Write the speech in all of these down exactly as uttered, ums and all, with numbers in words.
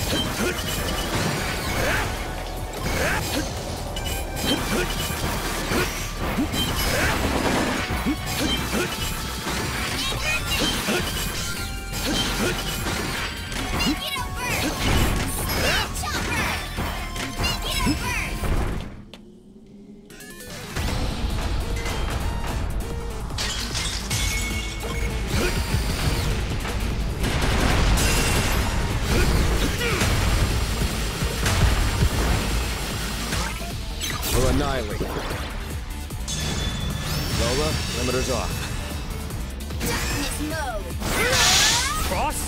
Annihilate. Lola, limiters off. Darkness mode. Frost?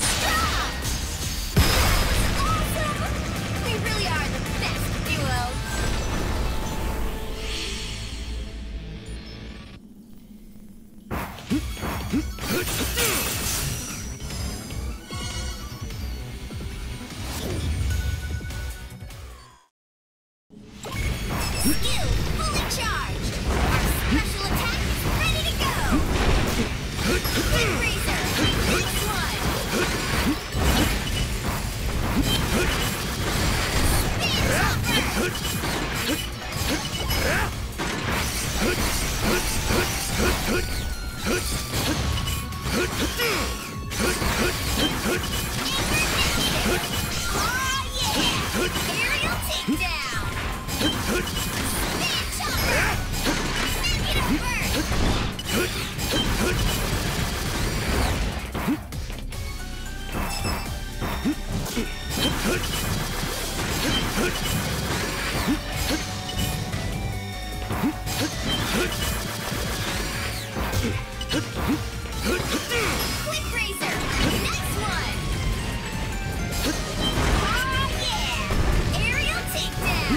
Awesome! We really are the best duo. Skill fully charged. Our special attack is ready to go. Quick Razor, next one. Oh yeah! Aerial takedown. Spin chopper. Negative burst. Quick Razor, next one. Oh yeah! Aerial takedown.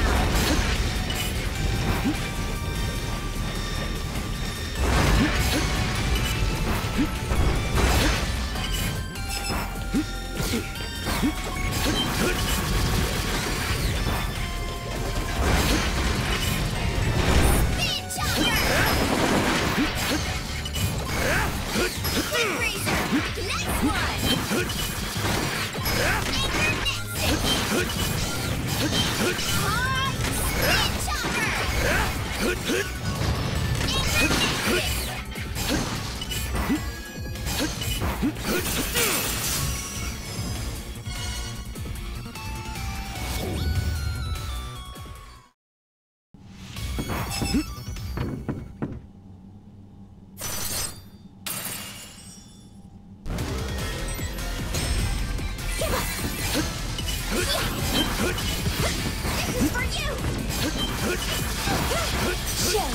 Spin chopper. Quick Razor, next one. Anchor Nexus. Hard spin chopper. Anchor Nexus. This is for you! Show!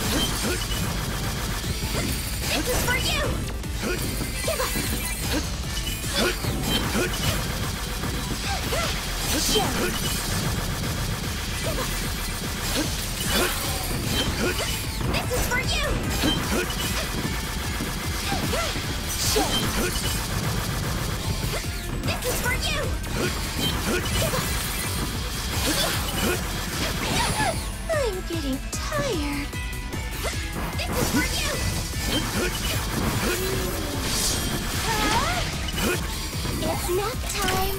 This is for you! Give up! Show! This is for you! Show! This is for you! I'm getting tired. This is for you! Huh? It's nap time!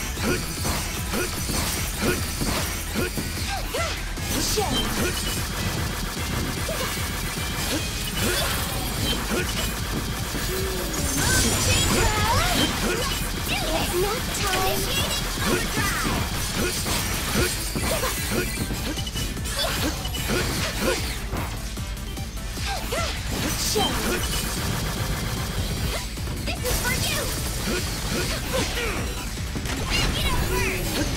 Show! It's nap time! Overdrive! Show! This is for you! Get over!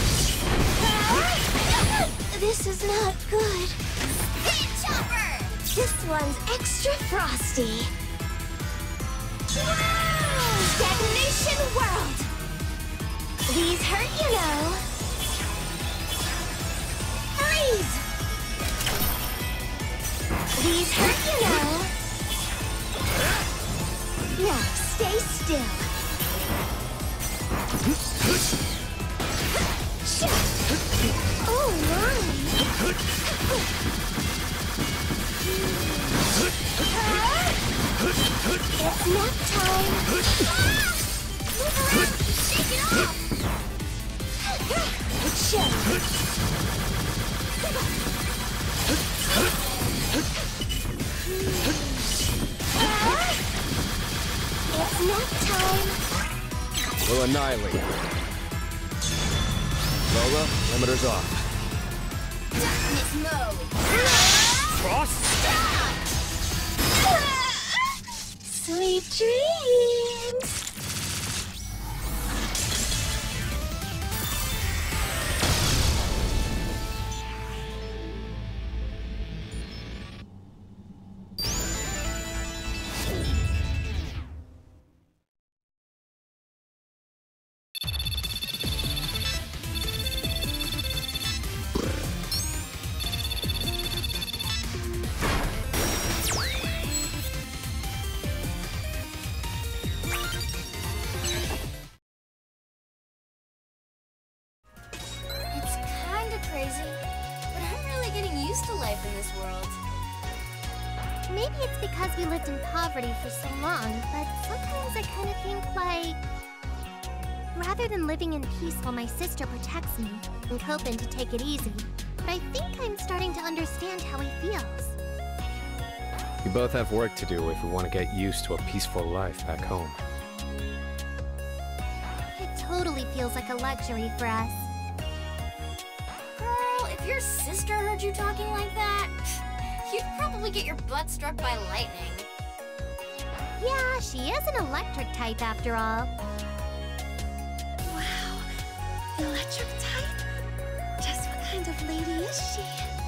This is not good. Spin chopper! This one's extra frosty. Stagnation world! These hurt, you know. Freeze! These hurt, you know. Now, stay still. Oh, my. It's nap time. Move around! Shake it off! It's nap time. We'll annihilate. Lola, limiters off. Darkness mode. Frost! Sweet dreams. Crazy, but I'm really getting used to life in this world. Maybe it's because we lived in poverty for so long, but sometimes I kind of think like... rather than living in peace while my sister protects me, and Copen to take it easy, I think I'm starting to understand how he feels. We both have work to do if we want to get used to a peaceful life back home. It totally feels like a luxury for us. If your sister heard you talking like that, you'd probably get your butt struck by lightning. Yeah, she is an electric type after all. Wow, electric type? Just what kind of lady is she?